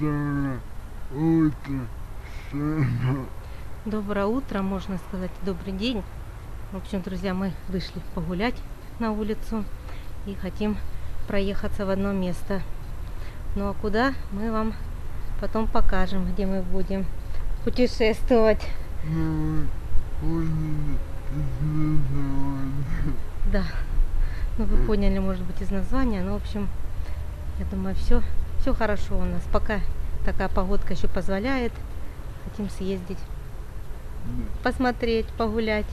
Доброе утро, сына. Доброе утро, можно сказать, добрый день. В общем, друзья, мы вышли погулять на улицу и хотим проехаться в одно место. Ну а куда, мы вам потом покажем, где мы будем путешествовать. Ну, поняли из названия. Да, ну вы поняли, может быть, из названия, но в общем, я думаю, все хорошо у нас. Пока такая погодка еще позволяет, хотим съездить, посмотреть, погулять.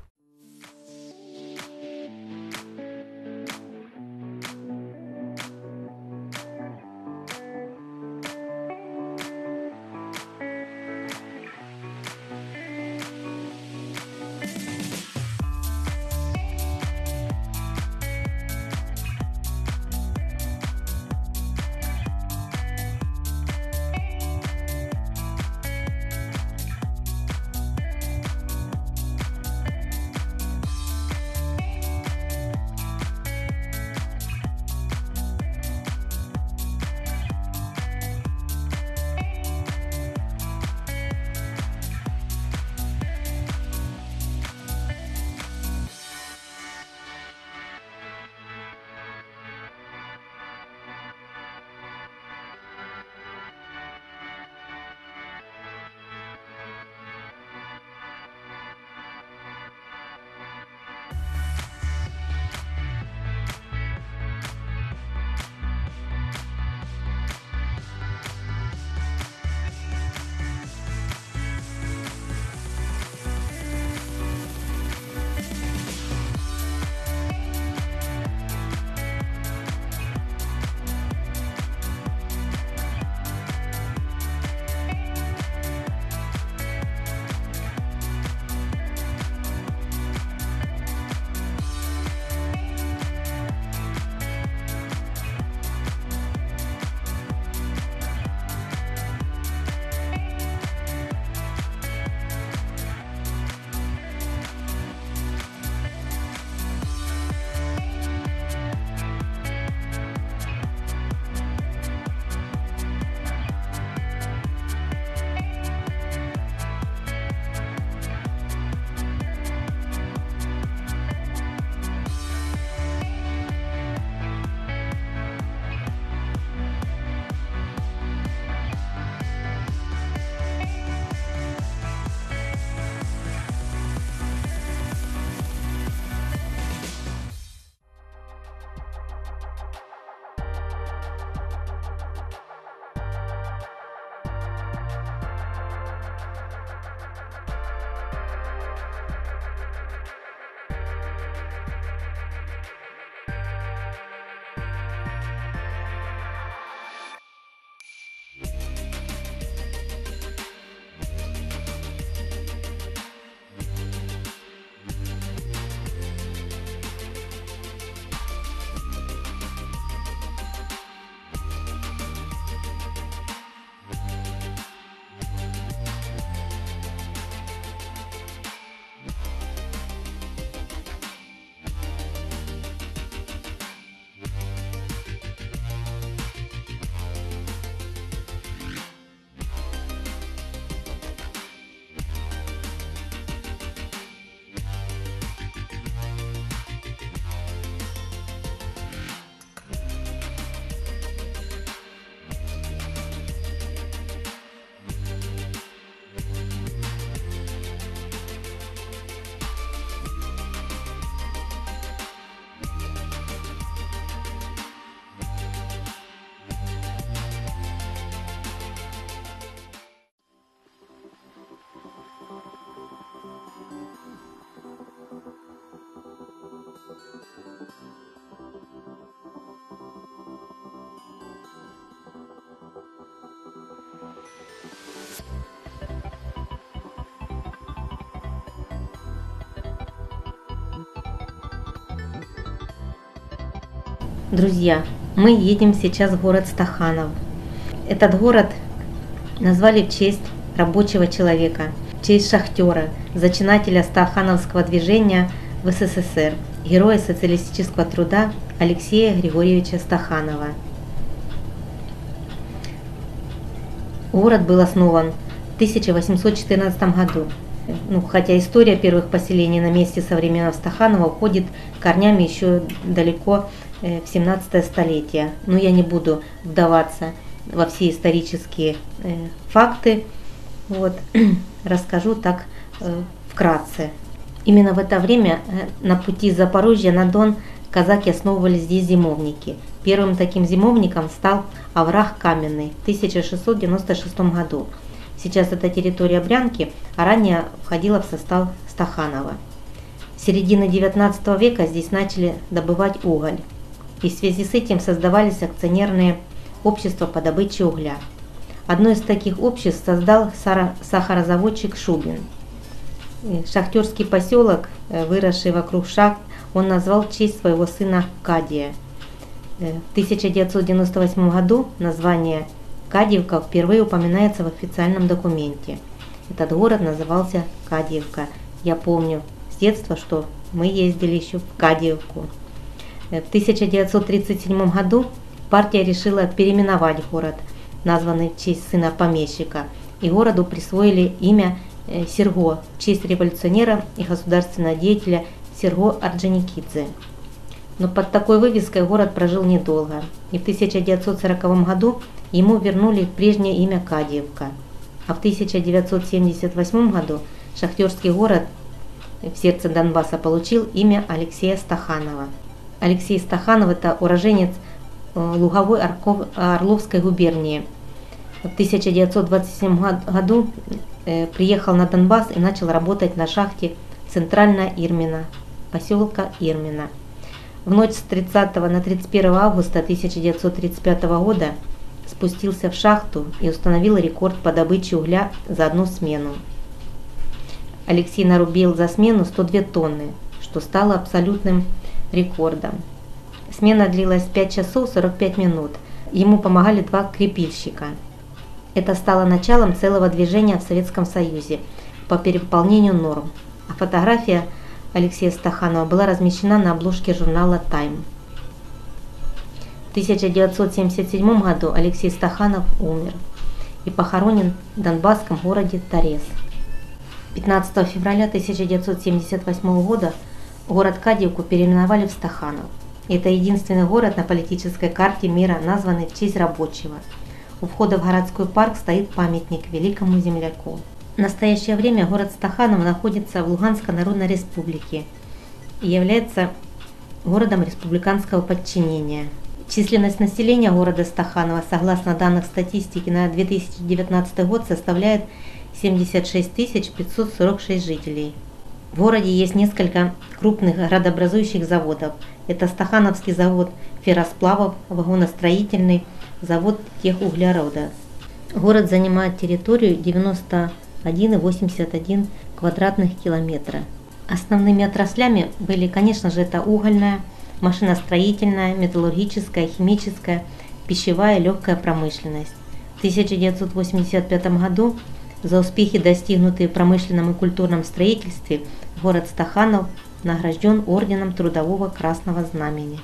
Друзья, мы едем сейчас в город Стаханов. Этот город назвали в честь рабочего человека, в честь шахтера, зачинателя стахановского движения в СССР, героя социалистического труда Алексея Григорьевича Стаханова. Город был основан в 1814 году. Хотя история первых поселений на месте современного Стаханова уходит корнями еще далеко в 17 столетие. Но я не буду вдаваться во все исторические факты. Расскажу так вкратце. Именно в это время на пути с Запорожья на Дон казаки основывали здесь зимовники. Первым таким зимовником стал овраг Каменный в 1696 году. Сейчас это территория Брянки, а ранее входила в состав Стаханова. В середине 19 века здесь начали добывать уголь, и в связи с этим создавались акционерные общества по добыче угля. Одно из таких обществ создал сахарозаводчик Шубин. Шахтерский поселок, выросший вокруг шахт, он назвал в честь своего сына Кадия. В 1998 году название Кадиевка впервые упоминается в официальном документе. Этот город назывался Кадиевка. Я помню с детства, что мы ездили еще в Кадиевку. В 1937 году партия решила переименовать город, названный в честь сына помещика, и городу присвоили имя Серго в честь революционера и государственного деятеля Серго Орджоникидзе. Но под такой вывеской город прожил недолго, и в 1940 году ему вернули прежнее имя Кадиевка. А в 1978 году шахтерский город в сердце Донбасса получил имя Алексея Стаханова. Алексей Стаханов – это уроженец Луговой Орловской губернии. В 1927 году приехал на Донбасс и начал работать на шахте Центральная Ирмина, поселка Ирмина. В ночь с 30 на 31 августа 1935 года спустился в шахту и установил рекорд по добыче угля за одну смену. Алексей нарубил за смену 102 тонны, что стало абсолютным рекордом. Смена длилась 5 часов 45 минут. Ему помогали 2 крепильщика. Это стало началом целого движения в Советском Союзе по перевыполнению норм. А фотография Алексея Стаханова была размещена на обложке журнала «Тайм». В 1977 году Алексей Стаханов умер и похоронен в донбасском городе Торез. 15 февраля 1978 года город Кадиевку переименовали в Стаханов. Это единственный город на политической карте мира, названный в честь рабочего. У входа в городской парк стоит памятник великому земляку. В настоящее время город Стаханов находится в Луганской Народной Республике и является городом республиканского подчинения. Численность населения города Стаханова, согласно данных статистики на 2019 год, составляет 76 546 жителей. В городе есть несколько крупных градообразующих заводов. Это Стахановский завод ферросплавов, вагоностроительный, завод техуглерода. Город занимает территорию 91,81 квадратных километра. Основными отраслями были, конечно же, это угольная, машиностроительная, металлургическая, химическая, пищевая и легкая промышленность. В 1985 году за успехи, достигнутые в промышленном и культурном строительстве, город Стаханов награжден орденом Трудового Красного Знамени.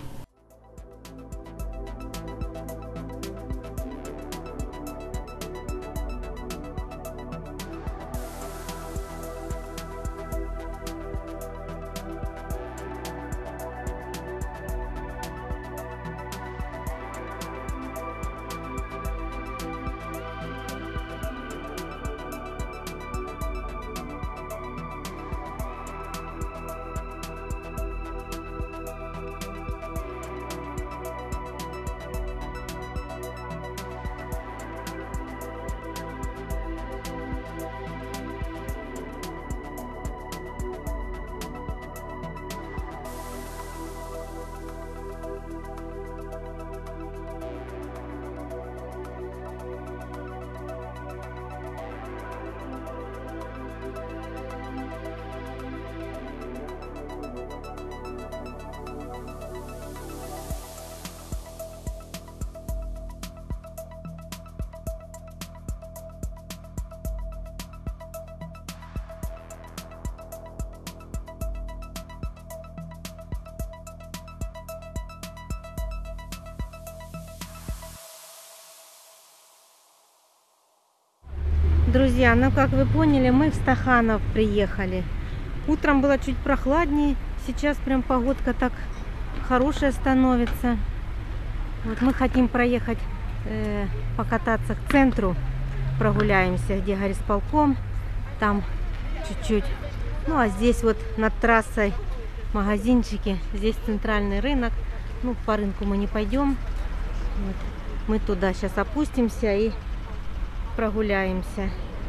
Друзья, ну как вы поняли, мы в Стаханов приехали. Утром было чуть прохладнее, сейчас прям погодка так хорошая становится. Вот мы хотим проехать, покататься к центру, прогуляемся, где горисполком, там чуть-чуть. Ну а здесь вот над трассой магазинчики, здесь центральный рынок. Ну, по рынку мы не пойдем. Вот. Мы туда сейчас опустимся и прогуляемся.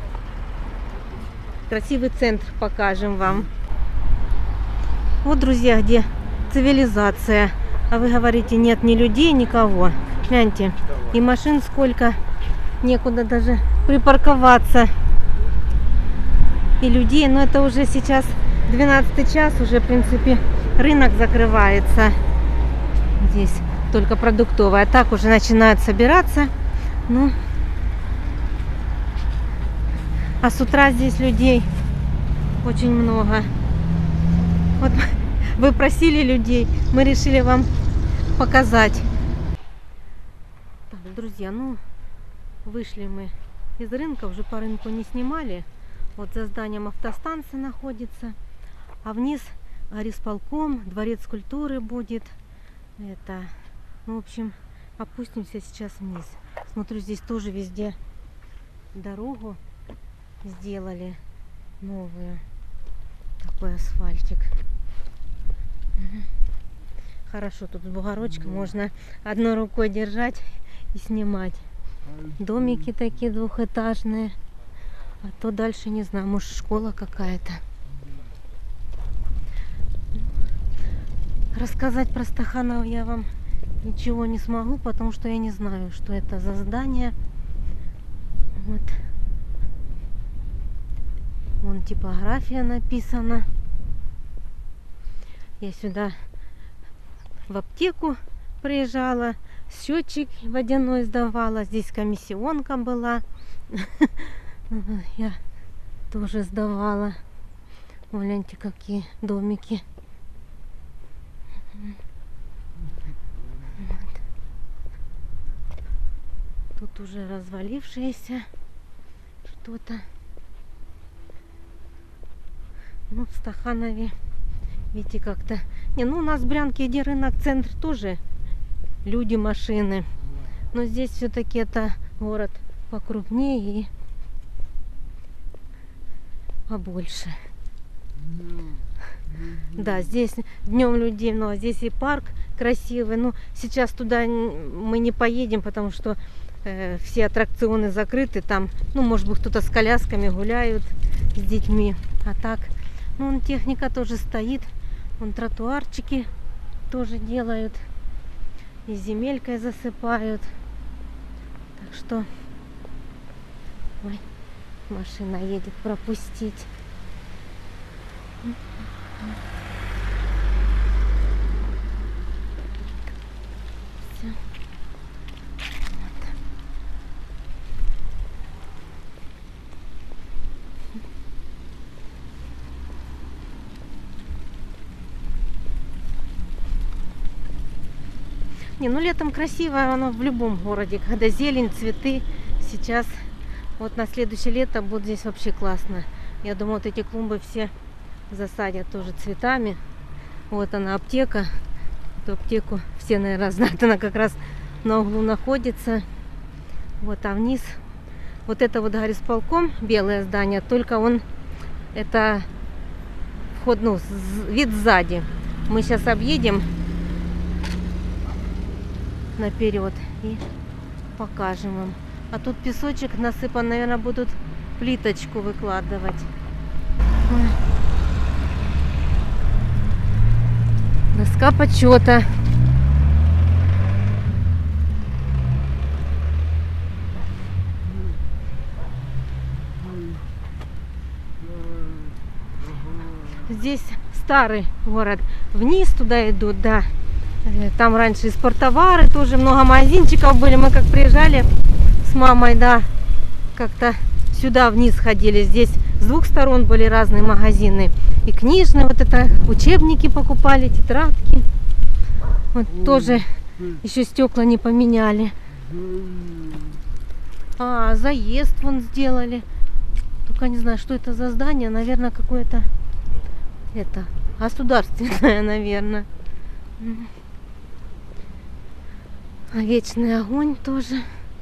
Красивый центр покажем вам. Вот, друзья, где цивилизация. А вы говорите, нет ни людей, никого. Гляньте, и машин сколько, некуда даже припарковаться. И людей, но это уже сейчас 12 час, уже, в принципе, рынок закрывается. Здесь только продуктовая. Так уже начинают собираться. Ну, а с утра здесь людей очень много. Вот вы просили людей, мы решили вам показать. Так, друзья, ну, вышли мы из рынка, уже по рынку не снимали. Вот за зданием автостанции находится. А вниз горисполком, дворец культуры будет. Это, ну, в общем, опустимся сейчас вниз. Смотрю, здесь тоже везде дорогу сделали новую. Такой асфальтик. Хорошо, тут бугорочка, можно одной рукой держать и снимать. Домики такие двухэтажные. А то дальше не знаю, может, школа какая-то. Рассказать про Стаханов я вам ничего не смогу, потому что я не знаю, что это за здание. Вот. Вон типография написана. Я сюда в аптеку приезжала, счетчик водяной сдавала. Здесь комиссионка была. Я тоже сдавала. Гляньте, какие домики. Вот. Тут уже развалившееся что-то. Ну, в Стаханове, видите, как-то... Не, ну, у нас в Брянке, где рынок, центр, тоже люди, машины. Но здесь все-таки это город покрупнее и побольше. Да, здесь днем людей много, здесь и парк красивый. Ну, сейчас туда мы не поедем, потому что все аттракционы закрыты. Там, ну, может быть, кто-то с колясками гуляют, с детьми. А так, ну, вон техника тоже стоит. Вон тротуарчики тоже делают. И земелькой засыпают. Так что... Ой, машина едет, пропустить. Все. Вот. Не, ну летом красиво оно в любом городе, когда зелень, цветы. Сейчас вот на следующее лето будет здесь вообще классно. Я думаю, вот эти клумбы все засадят тоже цветами. Вот она, аптека. Эту аптеку все, наверное, знают. Она как раз на углу находится. Вот, а вниз вот это вот горисполком, белое здание, только он, это вход, ну, вид сзади. Мы сейчас объедем наперед и покажем вам. А тут песочек насыпан, наверное, будут плиточку выкладывать. Ой. Доска почета. Здесь старый город. Вниз туда идут, да. Там раньше и спорттовары, тоже много магазинчиков были. Мы как приезжали с мамой, да, как-то сюда вниз ходили. Здесь с двух сторон были разные магазины. И книжные, вот это, учебники покупали, тетрадки. Вот тоже еще стекла не поменяли. А, заезд вон сделали. Только не знаю, что это за здание. Наверное, какое-то это государственное, наверное. А вечный огонь тоже.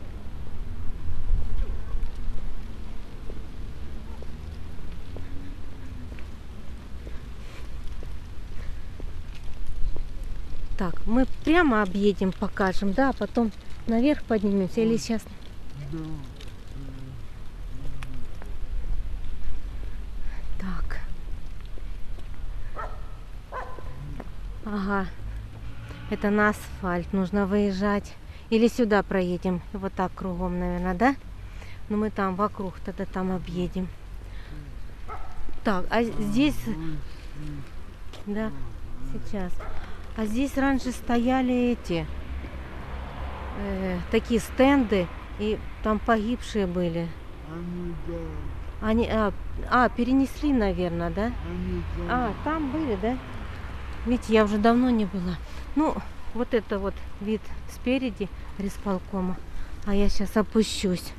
Так, мы прямо объедем, покажем, да, а потом наверх поднимемся или сейчас? Да. Так. Ага. Это на асфальт нужно выезжать. Или сюда проедем. Вот так кругом, наверное, да? Но мы там вокруг тогда там объедем. Так, а здесь... Да, сейчас. А здесь раньше стояли эти... такие стенды. И там погибшие были. Они да. Они... перенесли, наверное, да? Они да. Там были, да? Видите, я уже давно не была. Ну, вот это вот вид спереди рисполкома. А я сейчас опущусь.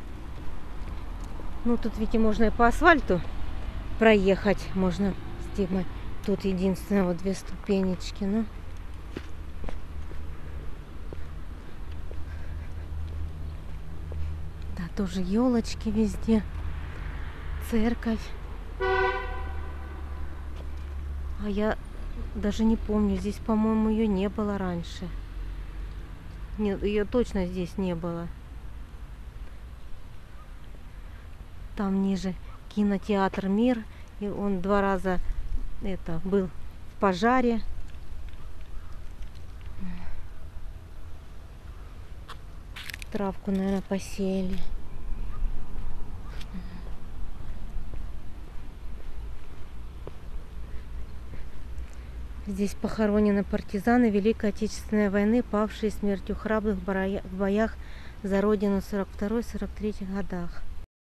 Ну, тут, видите, можно и по асфальту проехать. Можно с Димой. Тут единственное, вот 2 ступенечки. Ну. Да, тоже елочки везде. Церковь. А я даже не помню, здесь, по-моему, ее не было раньше. Нет, ее точно здесь не было. Там ниже кинотеатр «Мир», и он 2 раза был в пожаре. Травку, наверное, посеяли. Здесь похоронены партизаны Великой Отечественной войны, павшие смертью храбрых в боях за Родину в 1942-1943 годах.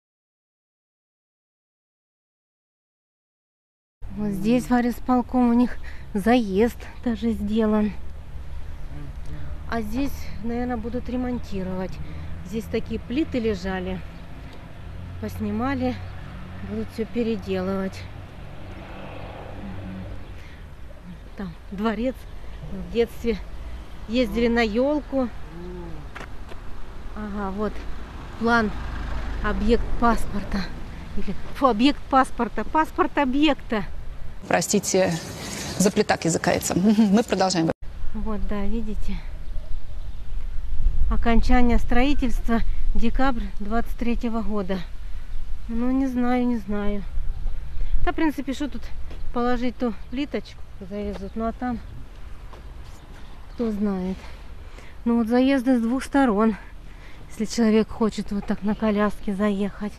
Вот здесь в горисполком у них заезд даже сделан. А здесь, наверное, будут ремонтировать. Здесь такие плиты лежали. Поснимали, будут все переделывать. Там дворец. В детстве ездили на елку. Ага, вот план, объект паспорта. Или, объект паспорта. Паспорт объекта. Простите, заплетак языкается. Мы продолжаем. Вот, да, видите. Окончание строительства декабрь 23-го года. Ну, не знаю. Да, в принципе, что тут положить ту плиточку завезут. Ну, а там кто знает. Ну, вот заезды с 2 сторон. Если человек хочет вот так на коляске заехать.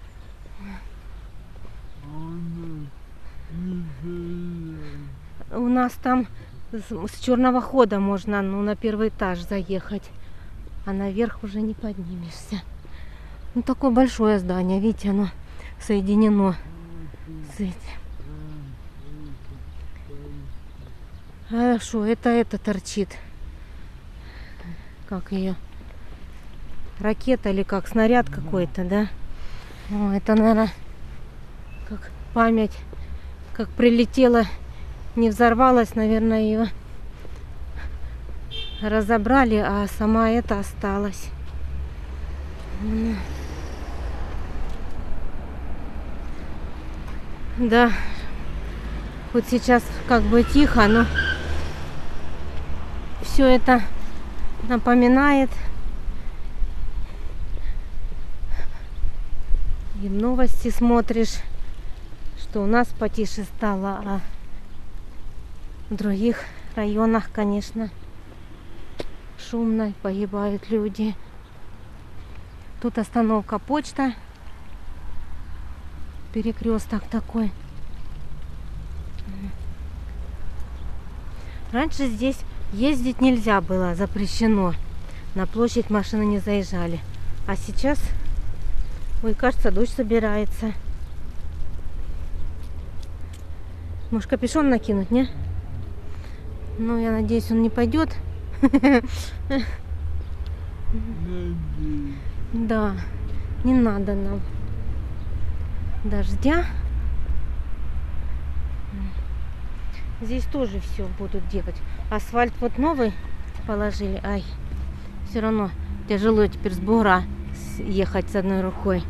У нас там с черного хода можно, ну, на 1-й этаж заехать. А наверх уже не поднимешься. Ну, такое большое здание, видите, оно соединено с этим. Хорошо, это торчит. Как ее? Ракета или как? Снаряд какой-то, да? О, это, наверное, как память. Как прилетела, не взорвалась, наверное, ее разобрали, а сама это осталась. Да, вот сейчас как бы тихо, но все это напоминает. И в новости смотришь, что у нас потише стало, а в других районах, конечно, шумно, погибают люди. Тут остановка почта, перекресток такой. Раньше здесь ездить нельзя было, запрещено. На площадь машины не заезжали. А сейчас, ой, кажется, дождь собирается. Может, капюшон накинуть, не? Ну, я надеюсь, он не пойдет. Да, не надо нам. дождя. Здесь тоже все будут делать. Асфальт вот новый положили. Ай, все равно тяжело теперь с бугра ехать с одной рукой.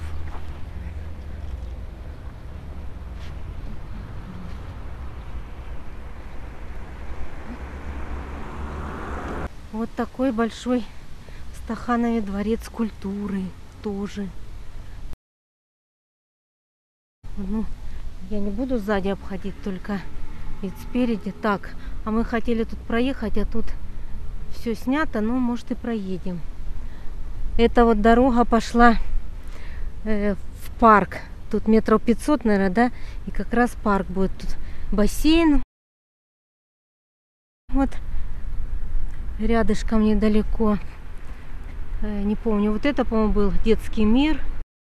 Вот такой большой в Стаханове дворец культуры тоже. Ну, я не буду сзади обходить, только ведь спереди так. А мы хотели тут проехать, а тут все снято, ну, может, и проедем. Эта вот дорога пошла в парк. Тут метров 500, наверное, да? И как раз парк будет. Тут бассейн. Вот рядышком недалеко. Не помню. Вот это, по-моему, был детский мир.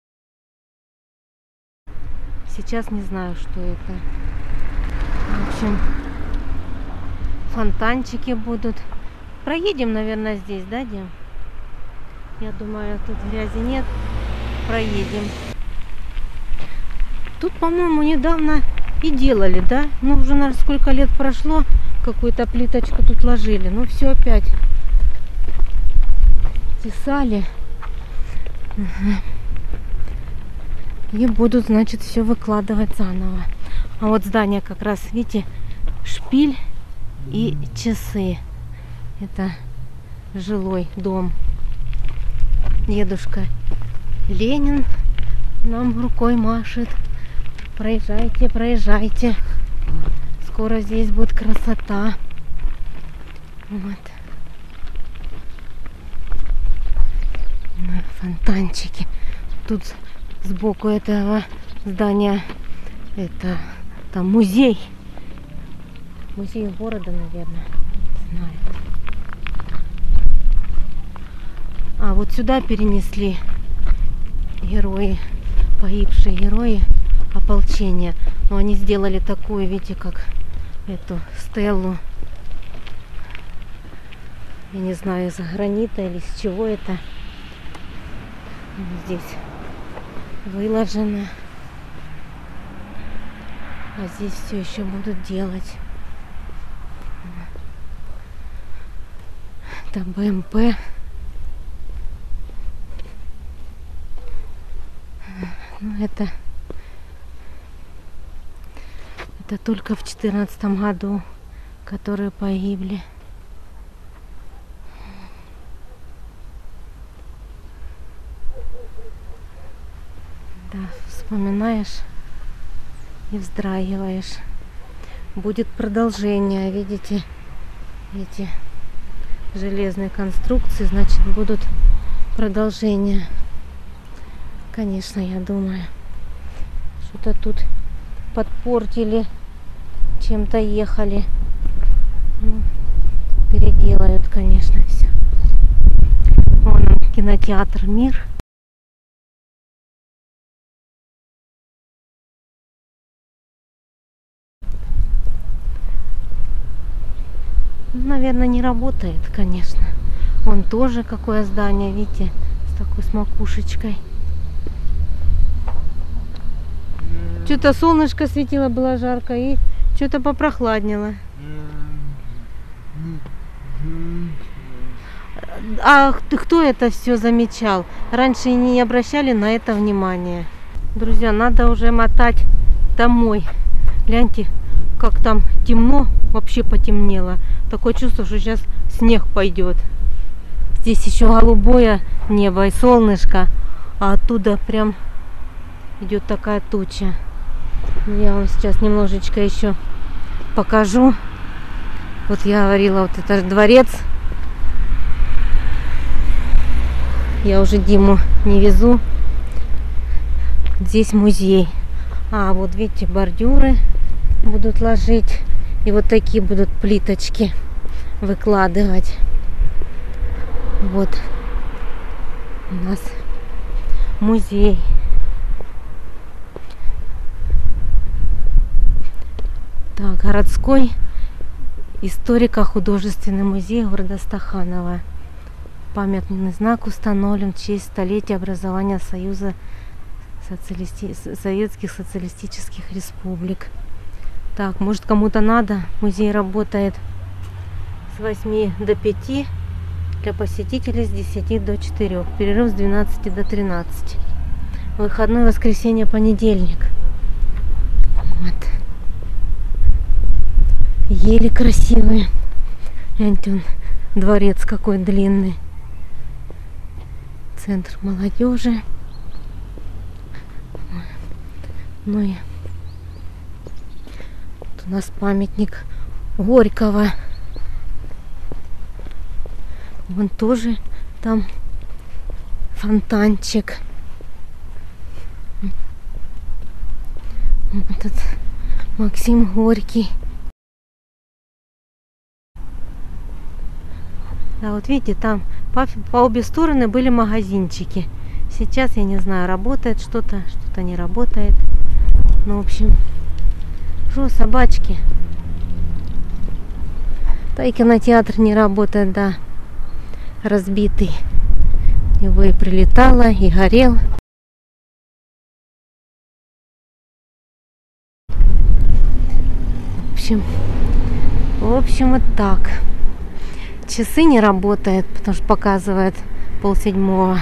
Сейчас не знаю, что это. В общем, фонтанчики будут. Проедем, наверное, здесь, да, Дим? Я думаю, тут грязи нет. Проедем. Тут, по-моему, недавно и делали, да? Ну, уже, наверное, сколько лет прошло, какую-то плиточку тут ложили. Ну, все опять тесали. И будут, значит, все выкладывать заново. А вот здание как раз, видите, шпиль и часы. Это жилой дом. Дедушка Ленин нам рукой машет. Проезжайте, проезжайте. Скоро здесь будет красота. Вот. Фонтанчики. Тут сбоку этого здания это там музей. Музей города, наверное. Не знаю. А вот сюда перенесли герои, погибшие герои ополчения. Но они сделали такую, видите, как эту стеллу. Я не знаю, из гранита или с чего это. Здесь выложено. А здесь все еще будут делать. Это БМП. Ну, это только в 2014 году, которые погибли. Да, вспоминаешь и вздрагиваешь. Будет продолжение, видите, эти железные конструкции, значит, будут продолжения. Конечно, я думаю, что-то тут подпортили, чем-то ехали. Ну, переделают, конечно, все. Вон он, кинотеатр «Мир». Наверное, не работает, конечно. Вон тоже какое здание, видите, с такой с макушечкой. Что-то солнышко светило, было жарко, и что-то попрохладнело. А кто это все замечал? Раньше не обращали на это внимания. Друзья, надо уже мотать домой. Гляньте, как там темно, вообще потемнело. Такое чувство, что сейчас снег пойдет. Здесь еще голубое небо и солнышко, а оттуда прям идет такая туча. Я вам сейчас немножечко еще покажу. Вот я говорила, вот это дворец. Я уже Диму не везу. Здесь музей. А вот видите, бордюры будут ложить. И вот такие будут плиточки выкладывать. Вот у нас музей. Так, городской историко-художественный музей города Стаханова. Памятный знак установлен в честь столетия образования Союза советских социалистических республик. Так, может, кому-то надо. Музей работает с 8 до 5, для посетителей с 10 до 4. Перерыв с 12 до 13. Выходной, воскресенье, понедельник. Вот. Ели красивые. Гляньте, он, дворец какой длинный. Центр молодежи. Ну и вот у нас памятник Горького. Вон тоже там фонтанчик. Вот этот Максим Горький. Да, вот видите, там по обе стороны были магазинчики. Сейчас, я не знаю, работает что-то, что-то не работает. Ну, в общем, что, собачки. Да и кинотеатр не работает, да. Разбитый. Его и прилетало, и горел. В общем, вот так. Часы не работают, потому что показывает 6:30.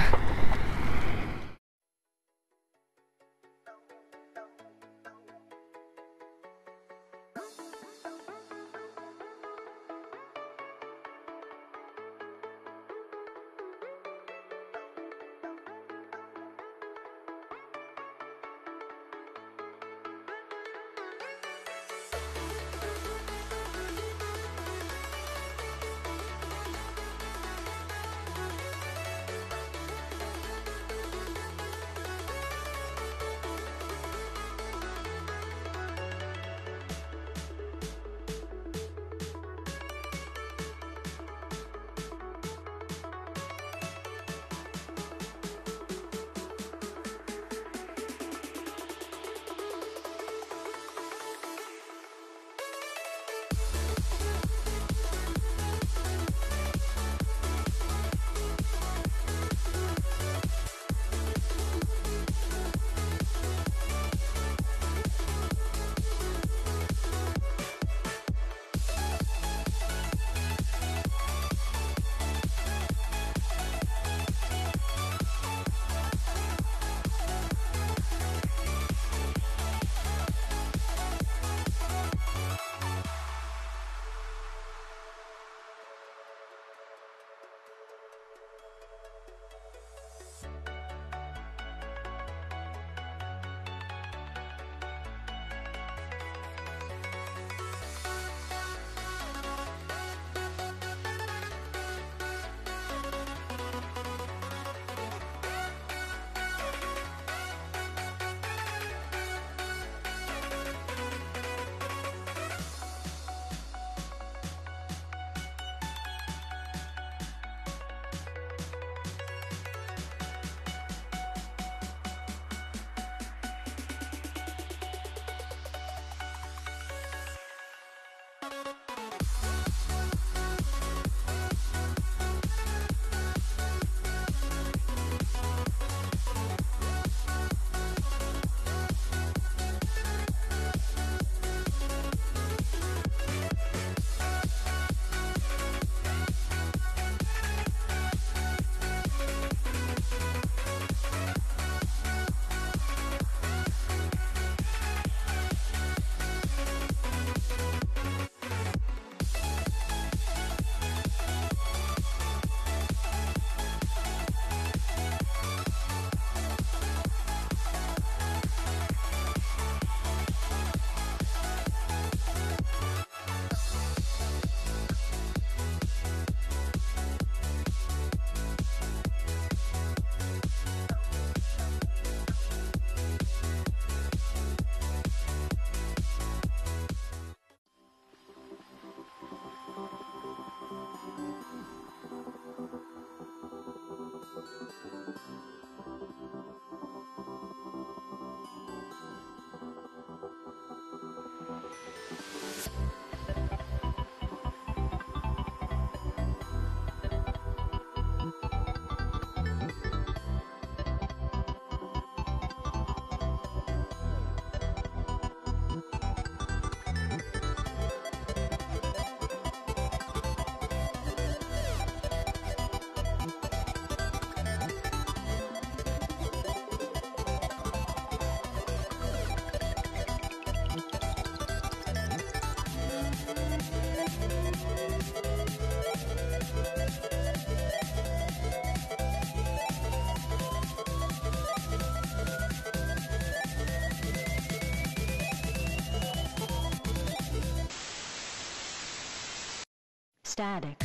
Static.